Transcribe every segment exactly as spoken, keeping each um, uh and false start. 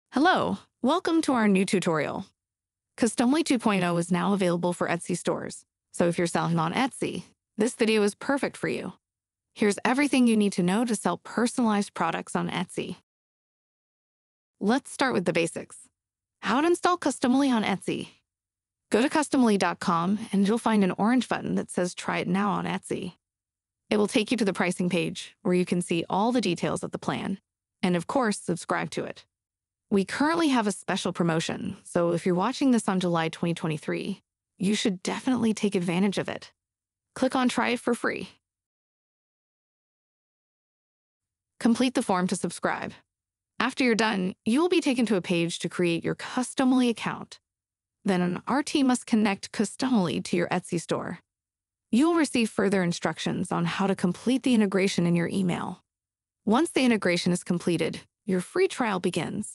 Hello, welcome to our new tutorial. Customily two point oh is now available for Etsy stores, so if you're selling on Etsy, this video is perfect for you. Here's everything you need to know to sell personalized products on Etsy. Let's start with the basics. How to install Customily on Etsy. Go to Customily dot com and you'll find an orange button that says Try it now on Etsy. It will take you to the pricing page where you can see all the details of the plan, and of course, subscribe to it. We currently have a special promotion, so if you're watching this on July twenty twenty-three, you should definitely take advantage of it. Click on Try it for free. Complete the form to subscribe. After you're done, you will be taken to a page to create your Customily account. Then our team must connect Customily to your Etsy store. You will receive further instructions on how to complete the integration in your email. Once the integration is completed, your free trial begins.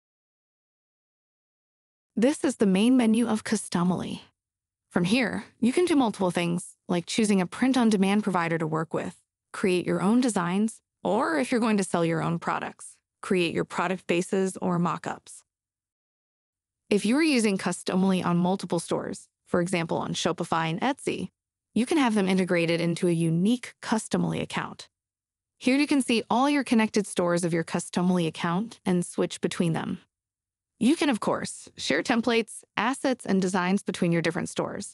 This is the main menu of Customily. From here, you can do multiple things, like choosing a print-on-demand provider to work with, create your own designs, or if you're going to sell your own products, create your product bases or mock-ups. If you are using Customily on multiple stores, for example on Shopify and Etsy, you can have them integrated into a unique Customily account. Here you can see all your connected stores of your Customily account and switch between them. You can, of course, share templates, assets, and designs between your different stores.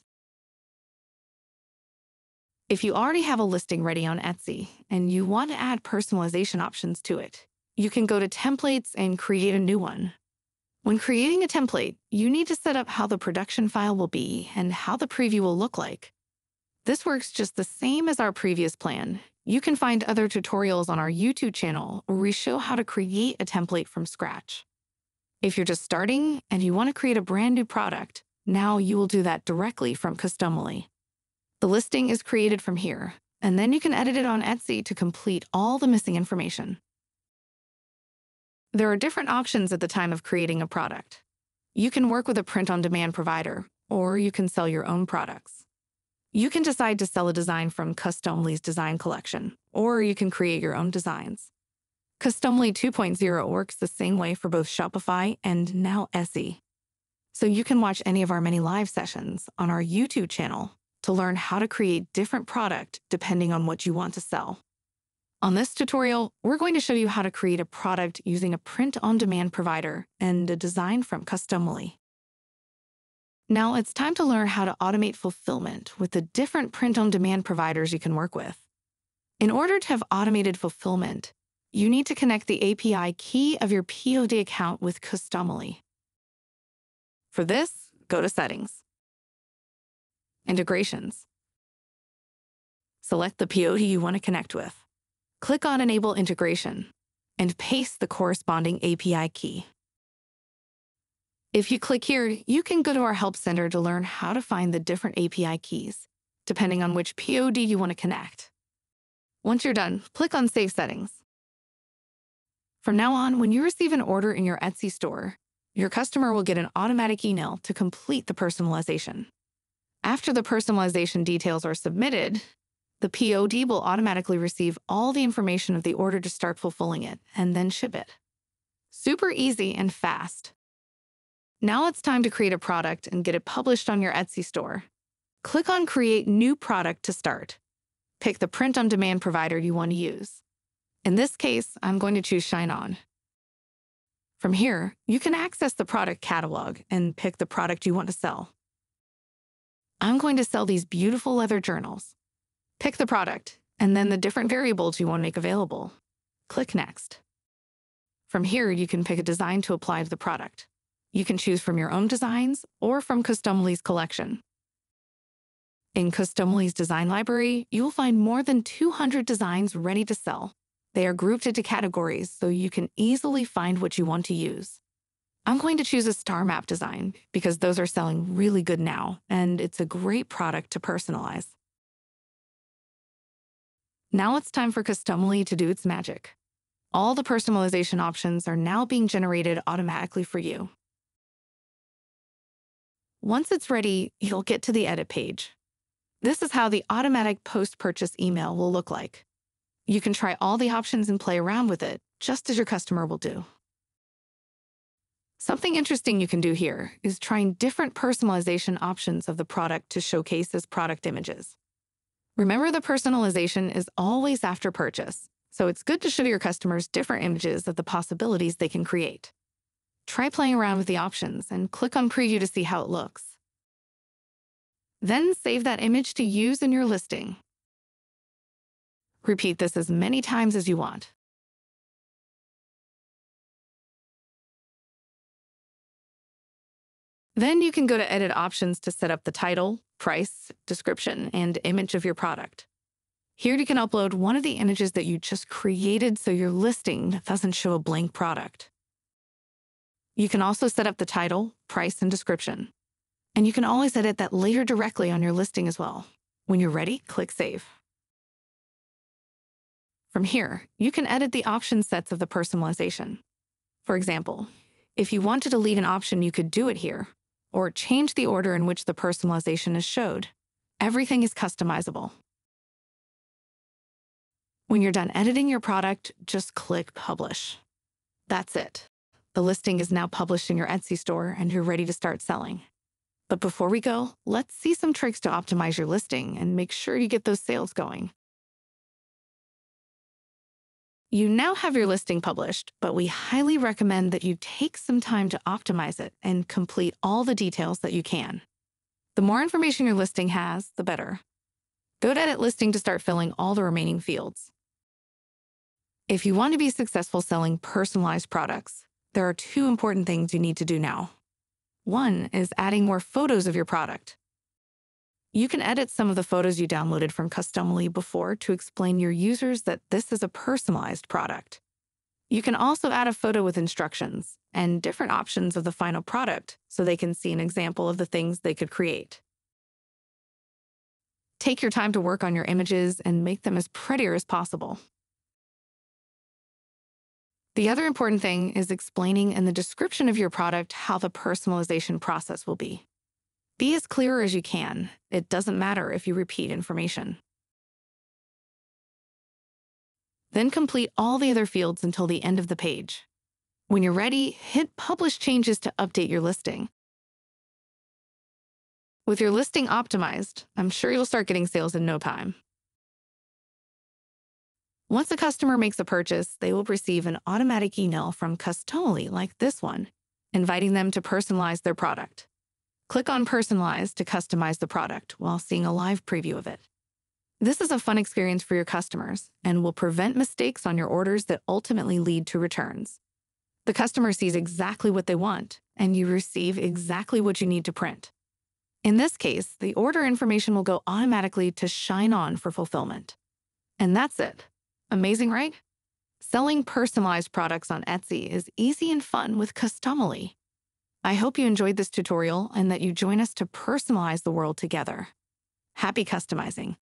If you already have a listing ready on Etsy and you want to add personalization options to it, you can go to Templates and create a new one. When creating a template, you need to set up how the production file will be and how the preview will look like. This works just the same as our previous plan. You can find other tutorials on our YouTube channel where we show how to create a template from scratch. If you're just starting and you want to create a brand new product, now you will do that directly from Customily. The listing is created from here, and then you can edit it on Etsy to complete all the missing information. There are different options at the time of creating a product. You can work with a print-on-demand provider, or you can sell your own products. You can decide to sell a design from Customily's design collection, or you can create your own designs. Customily two point oh works the same way for both Shopify and now Etsy. So you can watch any of our many live sessions on our YouTube channel to learn how to create different product depending on what you want to sell. On this tutorial, we're going to show you how to create a product using a print-on-demand provider and a design from Customily. Now it's time to learn how to automate fulfillment with the different print-on-demand providers you can work with. In order to have automated fulfillment, you need to connect the A P I key of your P O D account with Customily. For this, go to Settings, Integrations. Select the P O D you want to connect with. Click on Enable Integration and paste the corresponding A P I key. If you click here, you can go to our Help Center to learn how to find the different A P I keys, depending on which P O D you want to connect. Once you're done, click on Save Settings. From now on, when you receive an order in your Etsy store, your customer will get an automatic email to complete the personalization. After the personalization details are submitted, the P O D will automatically receive all the information of the order to start fulfilling it and then ship it. Super easy and fast. Now it's time to create a product and get it published on your Etsy store. Click on Create New Product to start. Pick the print-on-demand provider you want to use. In this case, I'm going to choose Shine On. From here, you can access the product catalog and pick the product you want to sell. I'm going to sell these beautiful leather journals. Pick the product, and then the different variables you want to make available. Click Next. From here, you can pick a design to apply to the product. You can choose from your own designs or from Customily's collection. In Customily's design library, you will find more than two hundred designs ready to sell. They are grouped into categories so you can easily find what you want to use. I'm going to choose a star map design because those are selling really good now, and it's a great product to personalize. Now it's time for Customily to do its magic. All the personalization options are now being generated automatically for you. Once it's ready, you'll get to the edit page. This is how the automatic post-purchase email will look like. You can try all the options and play around with it, just as your customer will do. Something interesting you can do here is trying different personalization options of the product to showcase as product images. Remember, the personalization is always after purchase, so it's good to show your customers different images of the possibilities they can create. Try playing around with the options and click on Preview to see how it looks. Then save that image to use in your listing. Repeat this as many times as you want. Then you can go to Edit Options to set up the title, price, description, and image of your product. Here you can upload one of the images that you just created so your listing doesn't show a blank product. You can also set up the title, price, and description. And you can always edit that later directly on your listing as well. When you're ready, click Save. From here, you can edit the option sets of the personalization. For example, if you want to delete an option, you could do it here, or change the order in which the personalization is showed. Everything is customizable. When you're done editing your product, just click Publish. That's it. The listing is now published in your Etsy store and you're ready to start selling. But before we go, let's see some tricks to optimize your listing and make sure you get those sales going. You now have your listing published, but we highly recommend that you take some time to optimize it and complete all the details that you can. The more information your listing has, the better. Go to Edit Listing to start filling all the remaining fields. If you want to be successful selling personalized products, there are two important things you need to do now. One is adding more photos of your product. You can edit some of the photos you downloaded from Customily before to explain your users that this is a personalized product. You can also add a photo with instructions and different options of the final product so they can see an example of the things they could create. Take your time to work on your images and make them as prettier as possible. The other important thing is explaining in the description of your product how the personalization process will be. Be as clear as you can. It doesn't matter if you repeat information. Then complete all the other fields until the end of the page. When you're ready, hit Publish Changes to update your listing. With your listing optimized, I'm sure you'll start getting sales in no time. Once a customer makes a purchase, they will receive an automatic email from Customily like this one, inviting them to personalize their product. Click on Personalize to customize the product while seeing a live preview of it. This is a fun experience for your customers and will prevent mistakes on your orders that ultimately lead to returns. The customer sees exactly what they want, and you receive exactly what you need to print. In this case, the order information will go automatically to Shine On for fulfillment. And that's it. Amazing, right? Selling personalized products on Etsy is easy and fun with Customily. I hope you enjoyed this tutorial and that you join us to personalize the world together. Happy customizing!